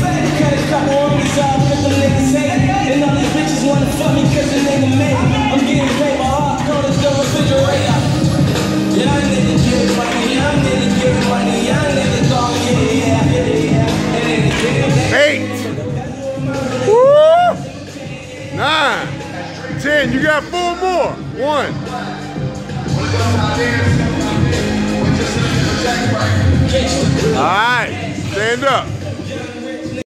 Woo! 9, 10. You got 4 more. 1. All right, stand up.